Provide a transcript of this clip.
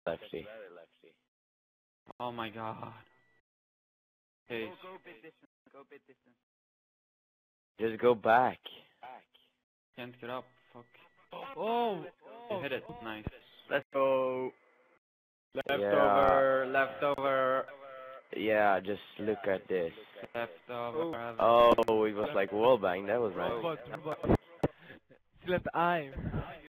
lefty. Oh my god. Hey, Go bit distance. Go bit distance. Just go back. can't get up. Fuck. Oh! You hit it. Nice. Let's go. Yeah. Leftover. Yeah, just look at this. Leftover. Oh, it was like wallbang. That was right. Robot. Left eye.